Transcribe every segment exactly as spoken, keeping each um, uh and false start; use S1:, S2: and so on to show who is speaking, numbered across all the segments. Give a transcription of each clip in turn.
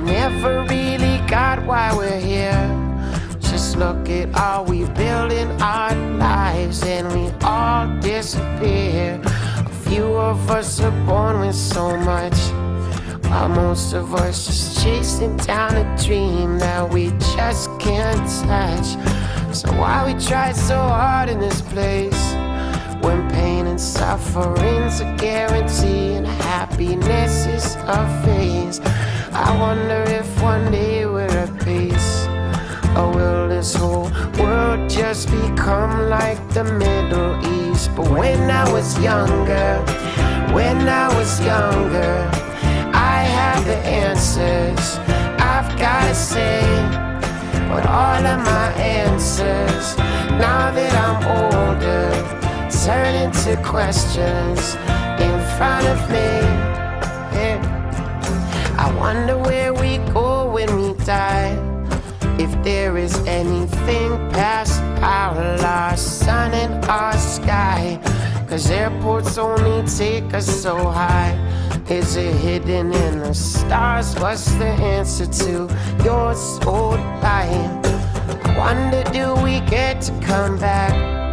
S1: never really got why we're here. Just look at all we build in our lives, and we all disappear. A few of us are born with so much, while most of us just chasing down a dream that we just can't touch. So why we try so hard in this place, when pain and suffering's a guarantee and happiness is a phase? I wonder if one day we're at peace, or will this whole world just become like the Middle East? But when I was younger, when I was younger, I had the answers, I've gotta say. But all of my answers, now that I'm older, turn into questions in front of me. Yeah. I wonder where we go when we die, if there is anything past our lost sun and our sky. Cause airports only take us so high. Is it hidden in the stars? What's the answer to your old lie? I wonder, do we get to come back?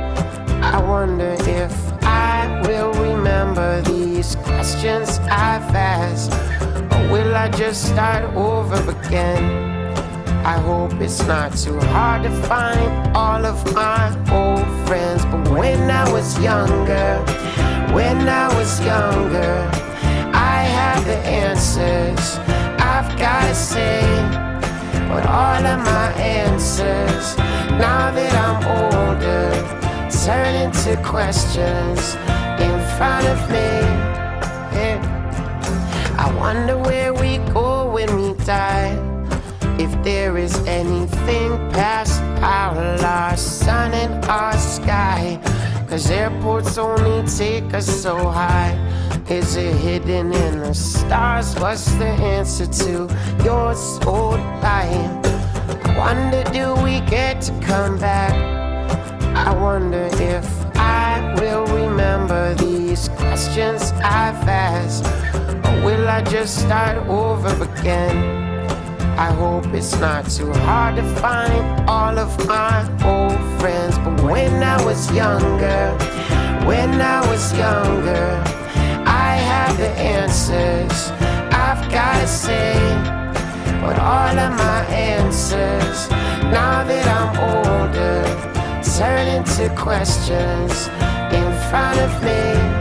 S1: I wonder if I will remember these questions I've asked, or will I just start over again? I hope it's not too hard to find all of my old friends. But when I was younger, when I was younger, I had the answers, I've gotta say. But all of my answers, now that I'm older, turn into questions in front of me. Yeah. I wonder where we go when we die, if there is anything past our lost sun and our sky. Cause airports only take us so high. Is it hidden in the stars? What's the answer to your old lie? I wonder, do we get to come back? I wonder if I will remember these questions I've asked, or will I just start over again? I hope it's not too hard to find all of my old friends. But when I was younger, when I was younger, I had the answers, I've gotta say. But all of my answers, now that I'm older, turn into questions in front of me.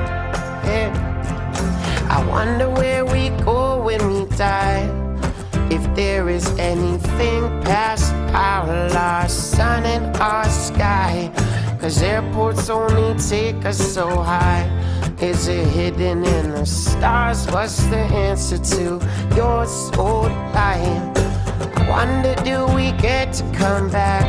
S1: Yeah. I wonder where we go when we die, if there is anything past our lost sun and our sky. Cause airports only take us so high. Is it hidden in the stars? What's the answer to your old lie? I wonder, do we get to come back?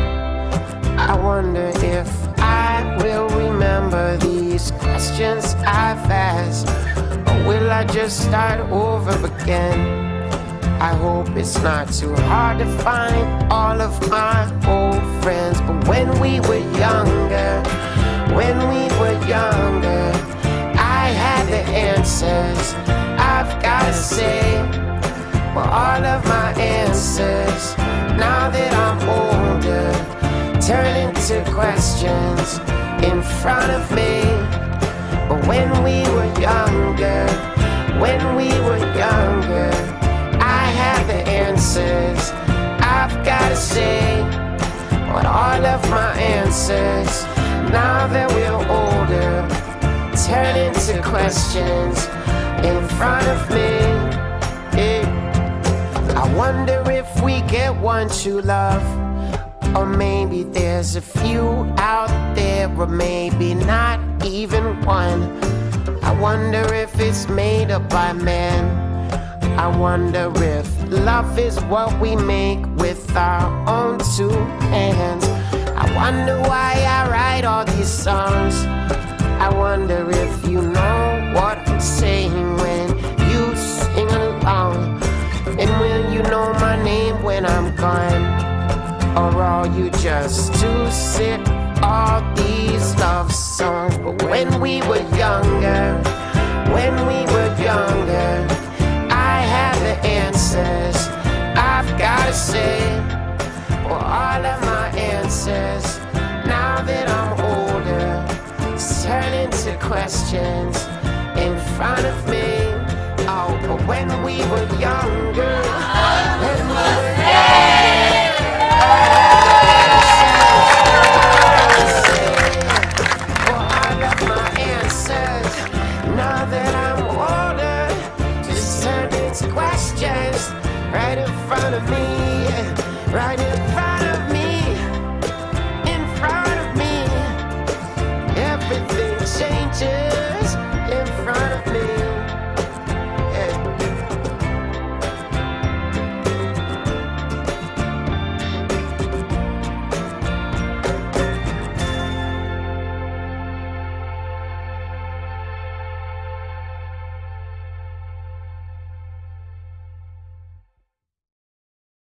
S1: I wonder if I will remember these questions I've asked, or will I just start over again? I hope it's not too hard to find all of my old friends. But when we were younger, when we were younger, I had the answers, I've gotta say. Well, all of my answers, now that I'm older, turn into questions in front of me. But when we were younger, when we were younger, I had the answers, I've gotta say. But all of my answers, now that we're older, turn into questions in front of me. Yeah. I wonder if we get one true love, or maybe there's a few out there, or maybe not even one. I wonder if it's made up by men. I wonder if love is what we make with our own two hands. I wonder why I write all these songs. I wonder if you know what I'm saying when you sing along. And will you know my name when I'm gone? Or are you just too sick of all these love songs? But when we were younger, when we were younger, I had the answers, answers. Now that I'm older, it's turning to questions.